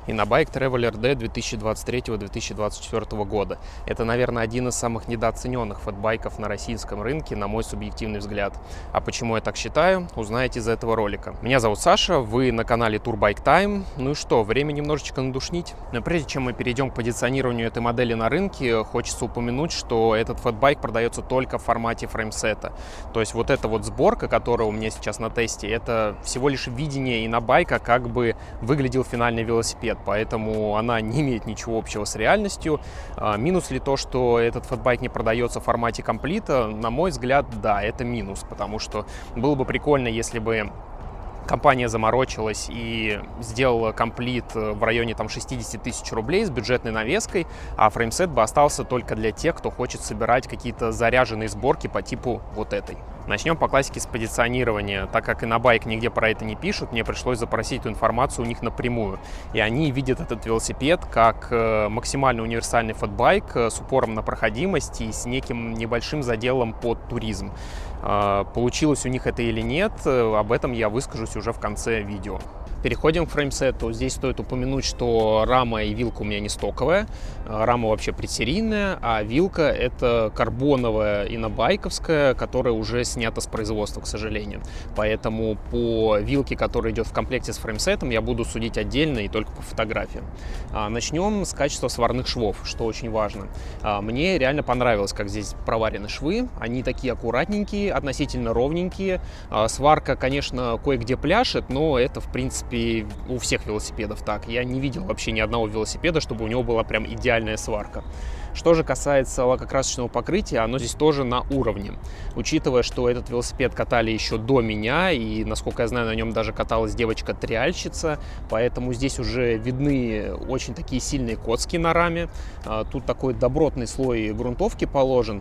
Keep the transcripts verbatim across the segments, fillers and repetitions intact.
Inabike Traveler D две тысячи двадцать третьего — две тысячи двадцать четвёртого года. Это, наверное, один из самых недооцененных фэтбайков на российском рынке, на мой субъективный взгляд. А почему я так считаю, узнаете из этого ролика. Меня зовут Саша, вы на канале Tour Bike Time. Ну и что, время немножечко надушнить. Но прежде чем мы перейдем к позиционированию этой модели на рынке, хочется упомянуть, что этот фэтбайк продается только в формате фреймсета. То есть вот эта вот сборка, которая у меня сейчас на тесте, это всего лишь видение Inabike, как бы выглядел финальный велосипед. Поэтому она не имеет ничего общего с реальностью. А, минус ли то, что этот фэтбайк не продается в формате комплита? На мой взгляд, да, это минус, потому что было бы прикольно, если бы компания заморочилась и сделала комплит в районе там шестидесяти тысяч рублей с бюджетной навеской, а фреймсет бы остался только для тех, кто хочет собирать какие-то заряженные сборки по типу вот этой. Начнем по классике с позиционирования. Так как Inabike нигде про это не пишут, мне пришлось запросить эту информацию у них напрямую. И они видят этот велосипед как максимально универсальный фэтбайк с упором на проходимость и с неким небольшим заделом под туризм. Получилось у них это или нет, об этом я выскажусь уже в конце видео. Переходим к фреймсету. Здесь стоит упомянуть, что рама и вилка у меня не стоковая. Рама вообще предсерийная, а вилка это карбоновая инабайковская, которая уже снята с производства, к сожалению. Поэтому по вилке, которая идет в комплекте с фреймсетом, я буду судить отдельно и только по фотографиям. Начнем с качества сварных швов, что очень важно. Мне реально понравилось, как здесь проварены швы. Они такие аккуратненькие, относительно ровненькие. Сварка, конечно, кое-где пляшет, но это, в принципе, у всех велосипедов так. Я не видел вообще ни одного велосипеда, чтобы у него была прям идеальная сварка. Что же касается лакокрасочного покрытия, оно здесь тоже на уровне. Учитывая, что этот велосипед катали еще до меня, и, насколько я знаю, на нем даже каталась девочка-триальщица, поэтому здесь уже видны очень такие сильные коцки на раме. Тут такой добротный слой грунтовки положен.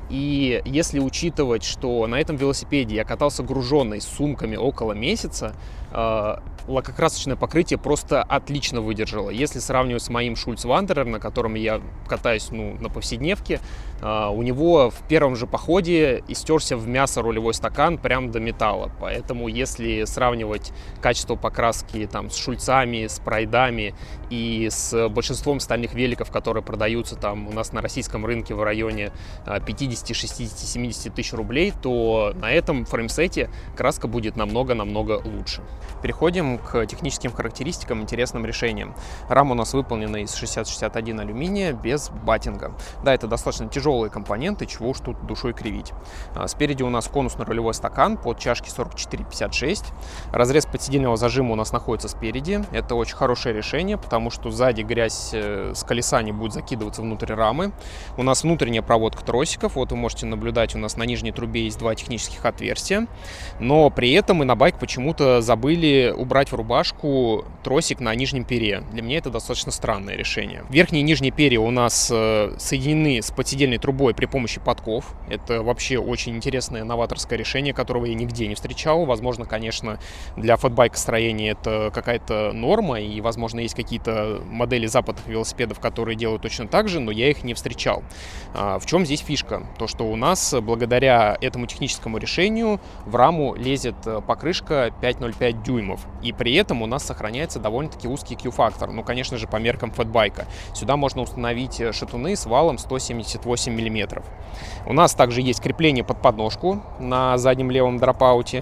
И если учитывать, что на этом велосипеде я катался груженный с сумками около месяца, э, лакокрасочное покрытие просто отлично выдержало. Если сравнивать с моим Schulz Wanderer, на котором я катаюсь ну, на повседневке, э, у него в первом же походе истерся в мясо рулевой стакан прям до металла. Поэтому если сравнивать качество покраски там, с шульцами, с прайдами и с большинством стальных великов, которые продаются там у нас на российском рынке в районе пятидесяти, шестидесяти, семидесяти тысяч рублей, то на этом фреймсете краска будет намного-намного лучше. Переходим к техническим характеристикам, интересным решениям. Рама у нас выполнена из шестьдесят шестьдесят один алюминия без баттинга. Да, это достаточно тяжелые компоненты, чего уж тут душой кривить. Спереди у нас конусно-рулевой стакан под чашки сорок четыре пятьдесят шесть. Разрез подседельного зажима у нас находится спереди. Это очень хорошее решение, потому что сзади грязь с колеса не будет закидываться внутрь рамы. У нас внутренняя проводка тросиков. Вот вы можете наблюдать, у нас на нижней трубе есть два технических отверстия, но при этом Inabike почему-то забыли убрать в рубашку тросик на нижнем пере. Для меня это достаточно странное решение. Верхние и нижние перья у нас соединены с подседельной трубой при помощи подков. Это вообще очень интересное новаторское решение, которого я нигде не встречал. Возможно, конечно, для фэтбайк-строения это какая-то норма, и, возможно, есть какие-то модели западных велосипедов, которые делают точно так же, но я их не встречал. В чем здесь фишка? То, что у нас благодаря этому техническому решению в раму лезет покрышка пять ноль пять дюймов. И при этом у нас сохраняется довольно-таки узкий Q-фактор. Ну, конечно же, по меркам фэтбайка. Сюда можно установить шатуны с валом сто семьдесят восемь миллиметров. У нас также есть крепление под подножку на заднем левом дропауте.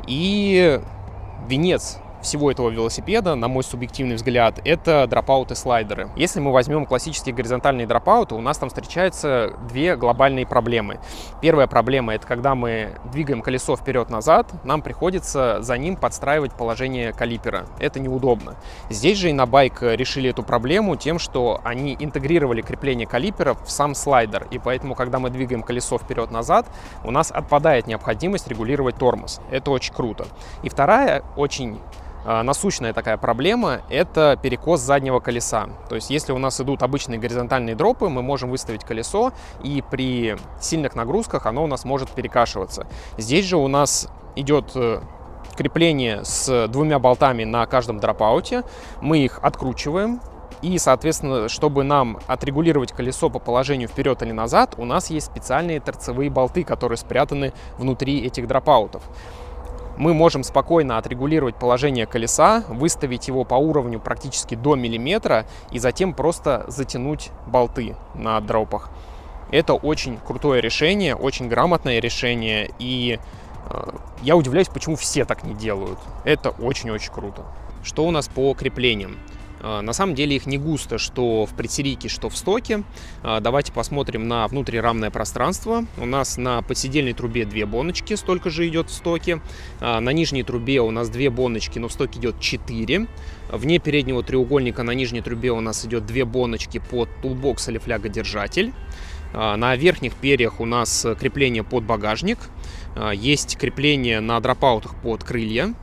И венец всего этого велосипеда, на мой субъективный взгляд, это дропауты слайдеры. Если мы возьмем классические горизонтальные дропауты, у нас там встречаются две глобальные проблемы. Первая проблема — это когда мы двигаем колесо вперед-назад, нам приходится за ним подстраивать положение калипера. Это неудобно. Здесь же Inabike решили эту проблему тем, что они интегрировали крепление калипера в сам слайдер, и поэтому, когда мы двигаем колесо вперед-назад, у нас отпадает необходимость регулировать тормоз. Это очень круто. И вторая очень насущная такая проблема — это перекос заднего колеса. То есть если у нас идут обычные горизонтальные дропы, мы можем выставить колесо, и при сильных нагрузках оно у нас может перекашиваться. Здесь же у нас идет крепление с двумя болтами на каждом дропауте, мы их откручиваем, и, соответственно, чтобы нам отрегулировать колесо по положению вперед или назад, у нас есть специальные торцевые болты, которые спрятаны внутри этих дропаутов. мы можем спокойно отрегулировать положение колеса, выставить его по уровню практически до миллиметра и затем просто затянуть болты на дропах. Это очень крутое решение, очень грамотное решение, и э, я удивляюсь, почему все так не делают. Это очень-очень круто. Что у нас по креплениям? На самом деле их не густо, что в предсерийке, что в стоке. Давайте посмотрим на внутрирамное пространство. У нас на подседельной трубе две боночки, столько же идет в стоке. На нижней трубе у нас две боночки, но в стоке идет четыре. Вне переднего треугольника на нижней трубе у нас идет две боночки под тулбокс или флягодержатель. На верхних перьях у нас крепление под багажник. Есть крепление на дропаутах под крылья.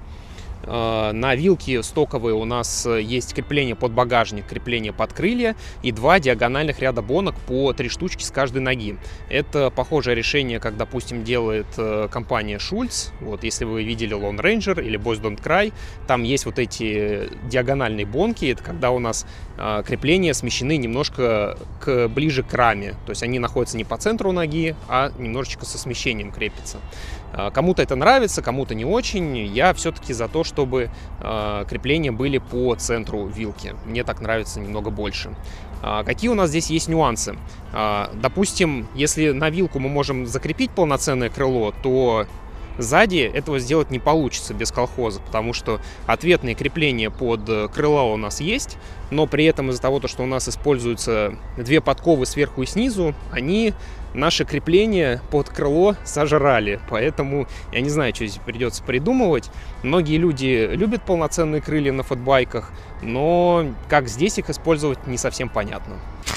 На вилке стоковые у нас есть крепление под багажник, крепление под крылья и два диагональных ряда бонок по три штучки с каждой ноги. Это похожее решение, как, допустим, делает компания Schultz. Вот, если вы видели Lone Ranger или Boys Don't Cry, там есть вот эти диагональные бонки. Это когда у нас крепления смещены немножко к, ближе к раме. То есть они находятся не по центру ноги, а немножечко со смещением крепятся. Кому-то это нравится, кому-то не очень. Я все-таки за то, чтобы э, крепления были по центру вилки. Мне так нравится немного больше. А, какие у нас здесь есть нюансы? А, допустим, если на вилку мы можем закрепить полноценное крыло, то сзади этого сделать не получится без колхоза, потому что ответные крепления под крыло у нас есть, но при этом из-за того, что у нас используются две подковы сверху и снизу, они наше крепление под крыло сожрали. Поэтому я не знаю, что здесь придется придумывать. Многие люди любят полноценные крылья на фэтбайках, но как здесь их использовать, не совсем понятно.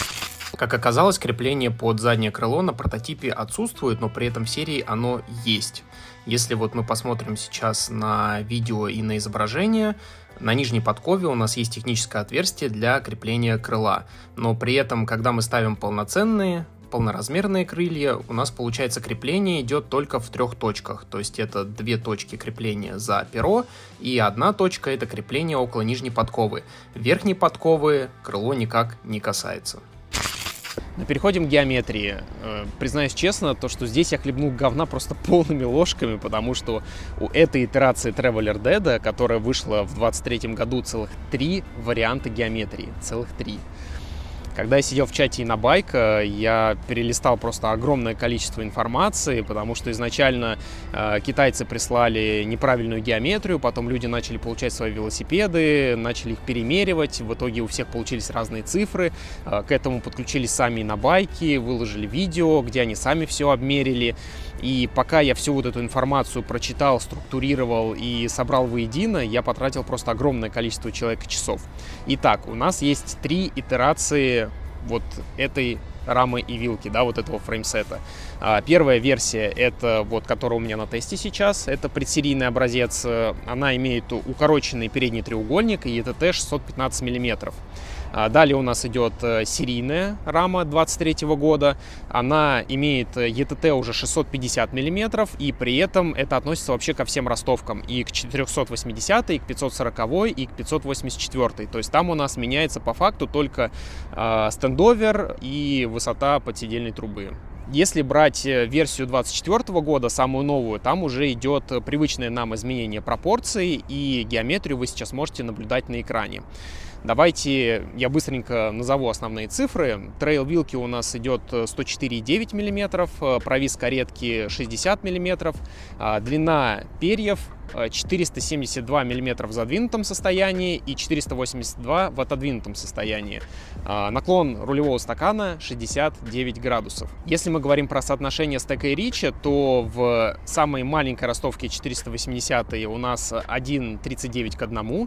Как оказалось, крепление под заднее крыло на прототипе отсутствует, но при этом в серии оно есть. Если вот мы посмотрим сейчас на видео и на изображение, на нижней подкове у нас есть техническое отверстие для крепления крыла. Но при этом, когда мы ставим полноценные, полноразмерные крылья, у нас получается крепление идет только в трех точках. То есть это две точки крепления за перо и одна точка — это крепление около нижней подковы. Верхней подковы крыло никак не касается. Переходим к геометрии. Признаюсь честно, то, что здесь я хлебнул говна просто полными ложками, потому что у этой итерации Traveler Dead, которая вышла в двадцать третьем году, целых три варианта геометрии. Целых три. Когда я сидел в чате Инобайка, я перелистал просто огромное количество информации, потому что изначально э, китайцы прислали неправильную геометрию, потом люди начали получать свои велосипеды, начали их перемеривать, в итоге у всех получились разные цифры, э, к этому подключились сами Инобайки, выложили видео, где они сами все обмерили. И пока я всю вот эту информацию прочитал, структурировал и собрал воедино, я потратил просто огромное количество человека часов. Итак, у нас есть три итерации вот этой рамы и вилки, да, вот этого фреймсета. Первая версия, это вот, которая у меня на тесте сейчас, это предсерийный образец. Она имеет укороченный передний треугольник и и тэ тэ шестьсот пятнадцать миллиметров. Далее у нас идет серийная рама двадцать третьего года. Она имеет и тэ тэ уже шестьсот пятьдесят миллиметров, и при этом это относится вообще ко всем ростовкам. И к четырехсот восьмидесятой, и к пятьсот сороковой, и к пятьсот восемьдесят четвёртой. То есть там у нас меняется по факту только э, стендовер и высота подседельной трубы. Если брать версию двадцать четвёртого года, самую новую, там уже идет привычное нам изменение пропорций, и геометрию вы сейчас можете наблюдать на экране. Давайте я быстренько назову основные цифры. Трейл вилки у нас идет сто четыре и девять миллиметров, провис каретки шестьдесят миллиметров, длина перьев четыреста семьдесят два миллиметра в задвинутом состоянии и четыреста восемьдесят два в отодвинутом состоянии. Наклон рулевого стакана шестьдесят девять градусов. Если мы говорим про соотношение стека и рича, то в самой маленькой ростовке четыреста восьмидесятой у нас один тридцать девять к одному,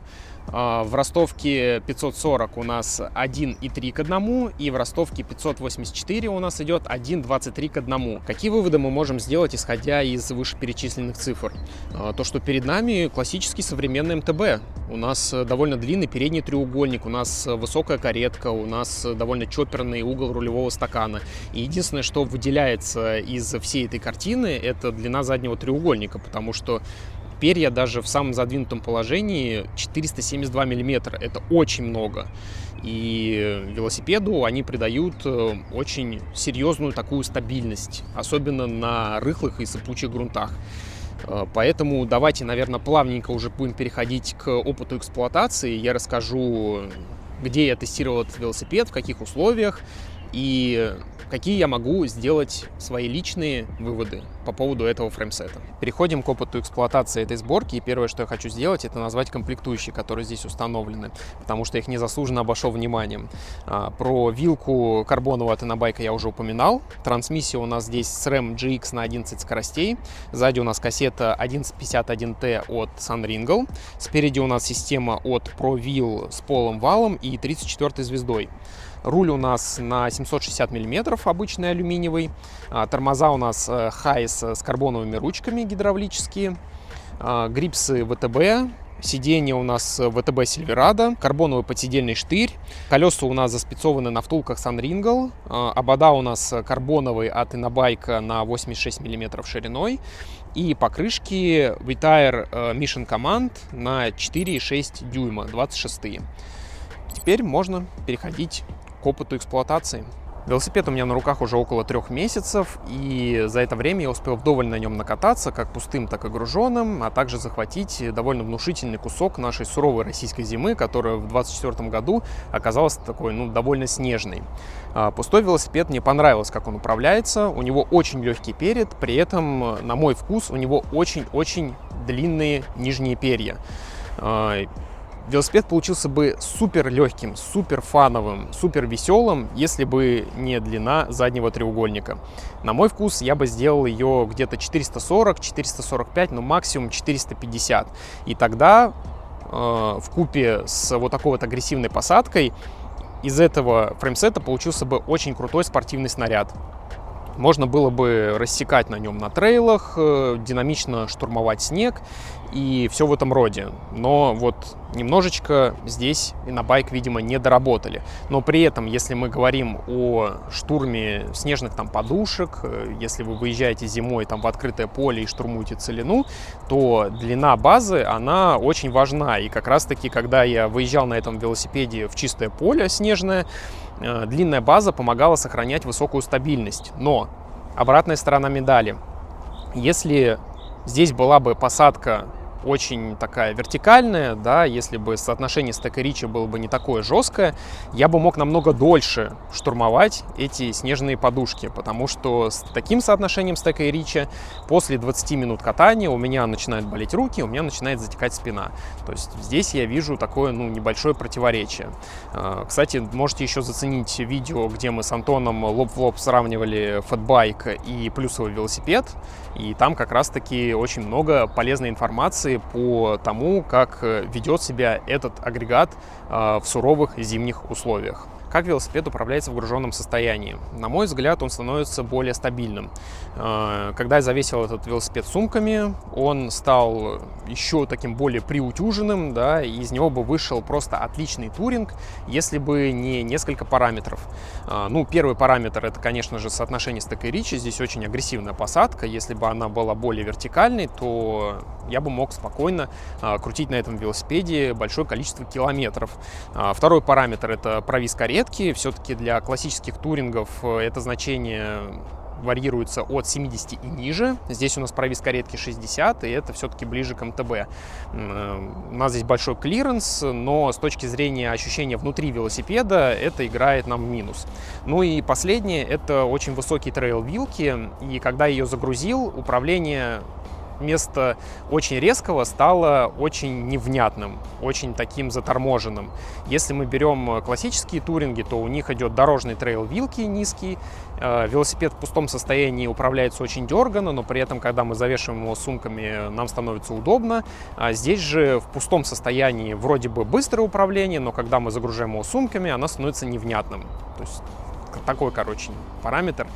в ростовке пятьсот сорок у нас один и три к одному, и в ростовке пятьсот восемьдесят четыре у нас идет один двадцать три к одному. Какие выводы мы можем сделать, исходя из вышеперечисленных цифр? То, что перед нами классический современный эм тэ бэ. У нас довольно длинный передний треугольник, у нас высокая каретка, у нас довольно чоперный угол рулевого стакана. И единственное, что выделяется из всей этой картины, это длина заднего треугольника, потому что перья даже в самом задвинутом положении четыреста семьдесят два миллиметра. Это очень много. И велосипеду они придают очень серьезную такую стабильность, особенно на рыхлых и сыпучих грунтах. Поэтому давайте, наверное, плавненько уже будем переходить к опыту эксплуатации. Я расскажу, где я тестировал этот велосипед, в каких условиях и какие я могу сделать свои личные выводы по поводу этого фреймсета. Переходим к опыту эксплуатации этой сборки. И первое, что я хочу сделать, это назвать комплектующие, которые здесь установлены, потому что их незаслуженно обошел вниманием. Про вилку карбоновую от Инобайка я уже упоминал. Трансмиссия у нас здесь сэрэм джи икс на одиннадцать скоростей. Сзади у нас кассета одиннадцать пятьдесят один тэ от Sunringle. Спереди у нас система от ProWheel с полым валом и тридцать четвёртой звездой. Руль у нас на семьсот шестьдесят миллиметров, обычный алюминиевый. Тормоза у нас Хайс с карбоновыми ручками гидравлические. Грипсы вэ тэ бэ. Сиденье у нас вэ тэ бэ Silverado. Карбоновый подседельный штырь. Колеса у нас заспецованы на втулках Sunringle. Обода у нас карбоновые от Инобайка на восемьдесят шесть миллиметров шириной. И покрышки Vitair Mission Command на четыре и шесть дюйма, двадцать шестые. Теперь можно переходить к опыту эксплуатации. Велосипед у меня на руках уже около трех месяцев, и за это время я успел вдоволь на нем накататься, как пустым, так и груженным, а также захватить довольно внушительный кусок нашей суровой российской зимы, которая в двадцать четвёртом году оказалась такой, ну, довольно снежной. Пустой велосипед мне понравилось, как он управляется, у него очень легкий перед, при этом, на мой вкус, у него очень-очень длинные нижние перья. Велосипед получился бы супер легким, супер фановым, супер веселым, если бы не длина заднего треугольника. На мой вкус я бы сделал ее где-то четыреста сорок — четыреста сорок пять, но максимум четыреста пятьдесят. И тогда э, вкупе с вот такой вот агрессивной посадкой из этого фреймсета получился бы очень крутой спортивный снаряд. Можно было бы рассекать на нем на трейлах, э, динамично штурмовать снег и все в этом роде. Но вот немножечко здесь Инобайк, видимо, не доработали. Но при этом, если мы говорим о штурме снежных там подушек, если вы выезжаете зимой там в открытое поле и штурмуете целину, то длина базы, она очень важна. И как раз-таки, когда я выезжал на этом велосипеде в чистое поле снежное, длинная база помогала сохранять высокую стабильность. Но обратная сторона медали. Если здесь была бы посадка очень такая вертикальная, да, если бы соотношение стека ричи было бы не такое жесткое, я бы мог намного дольше штурмовать эти снежные подушки, потому что с таким соотношением стека и ричи после двадцати минут катания у меня начинают болеть руки, у меня начинает затекать спина. То есть здесь я вижу такое, ну, небольшое противоречие. Кстати, можете еще заценить видео, где мы с Антоном лоб в лоб сравнивали фэтбайк и плюсовый велосипед, и там как раз-таки очень много полезной информации по тому, как ведет себя этот агрегат в суровых зимних условиях. Как велосипед управляется в груженном состоянии? На мой взгляд, он становится более стабильным. Когда я завесил этот велосипед сумками, он стал еще таким более приутюженным, да, и из него бы вышел просто отличный туринг, если бы не несколько параметров. Ну, первый параметр — это, конечно же, соотношение стека и ричи. Здесь очень агрессивная посадка. Если бы она была более вертикальной, то я бы мог спокойно крутить на этом велосипеде большое количество километров. Второй параметр — это провис каретки. Все-таки для классических турингов это значение варьируется от семидесяти и ниже. Здесь у нас провис каретки шестьдесят, и это все-таки ближе к эм тэ бэ. У нас здесь большой клиренс, но с точки зрения ощущения внутри велосипеда это играет нам в минус. Ну и последнее — это очень высокие трейл-вилки, и когда я ее загрузил, управление вместо очень резкого стало очень невнятным, очень таким заторможенным. Если мы берем классические туринги, то у них идет дорожный трейл-вилки низкий, велосипед в пустом состоянии управляется очень дерганно, но при этом, когда мы завешиваем его сумками, нам становится удобно. А здесь же в пустом состоянии вроде бы быстрое управление, но когда мы загружаем его сумками, оно становится невнятным. То есть такой, короче, параметр.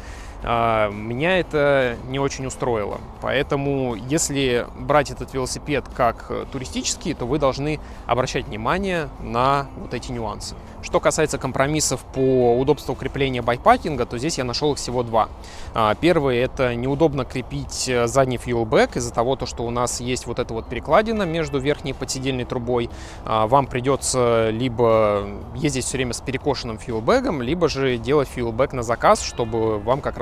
Меня это не очень устроило. Поэтому, если брать этот велосипед как туристический, то вы должны обращать внимание на вот эти нюансы. Что касается компромиссов по удобству крепления байпакинга, то здесь я нашел их всего два. Первый — это неудобно крепить задний фьюэлбэк из-за того, что у нас есть вот эта вот перекладина между верхней и подседельной трубой. Вам придется либо ездить все время с перекошенным фьюэлбэком, либо же делать фьюэлбэк на заказ, чтобы вам как раз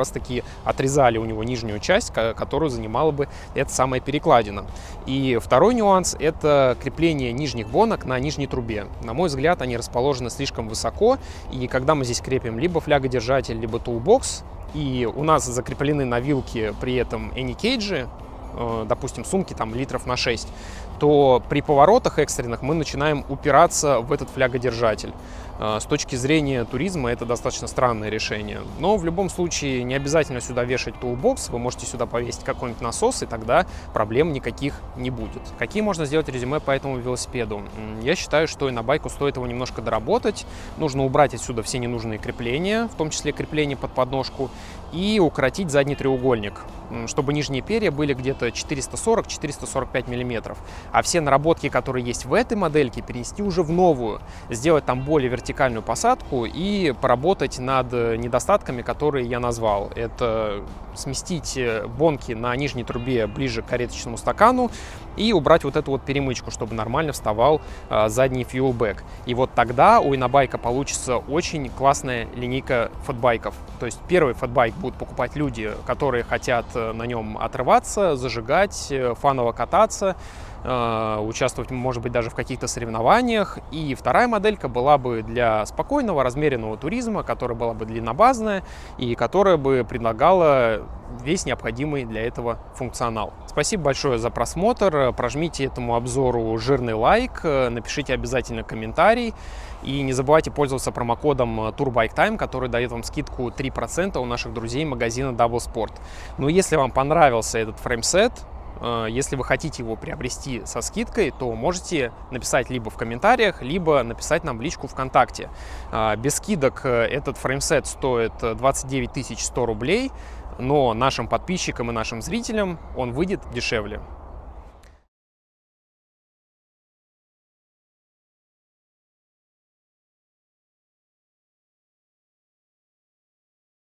раз-таки отрезали у него нижнюю часть, которую занимала бы эта самая перекладина. И второй нюанс – это крепление нижних бонок на нижней трубе. На мой взгляд, они расположены слишком высоко, и когда мы здесь крепим либо флягодержатель, либо тулбокс, и у нас закреплены на вилке при этом эни-кейджи, допустим, сумки там литров на шесть, то при поворотах экстренных мы начинаем упираться в этот флягодержатель. С точки зрения туризма это достаточно странное решение. Но в любом случае не обязательно сюда вешать тулбокс, вы можете сюда повесить какой-нибудь насос, и тогда проблем никаких не будет. Какие можно сделать резюме по этому велосипеду? Я считаю, что и на байку стоит его немножко доработать. Нужно убрать отсюда все ненужные крепления, в том числе крепление под подножку, и укоротить задний треугольник, чтобы нижние перья были где-то четыреста сорок — четыреста сорок пять миллиметров. А все наработки, которые есть в этой модельке, перенести уже в новую, сделать там более вертикальную посадку и поработать над недостатками, которые я назвал. Это сместить бонки на нижней трубе ближе к кареточному стакану и убрать вот эту вот перемычку, чтобы нормально вставал а, задний фьюлбэк. И вот тогда у Инобайка получится очень классная линейка фэтбайков. То есть первый фэтбайк будут покупать люди, которые хотят на нем отрываться, зажигать, фаново кататься, участвовать, может быть, даже в каких-то соревнованиях. И вторая моделька была бы для спокойного, размеренного туризма, которая была бы длиннобазная и которая бы предлагала весь необходимый для этого функционал. Спасибо большое за просмотр. Прожмите этому обзору жирный лайк, напишите обязательно комментарий. И не забывайте пользоваться промокодом TourBikeTime, который дает вам скидку три процента у наших друзей магазина Double Sport. Но если вам понравился этот фреймсет, если вы хотите его приобрести со скидкой, то можете написать либо в комментариях, либо написать нам в личку ВКонтакте. Без скидок этот фреймсет стоит двадцать девять тысяч сто рублей, но нашим подписчикам и нашим зрителям он выйдет дешевле.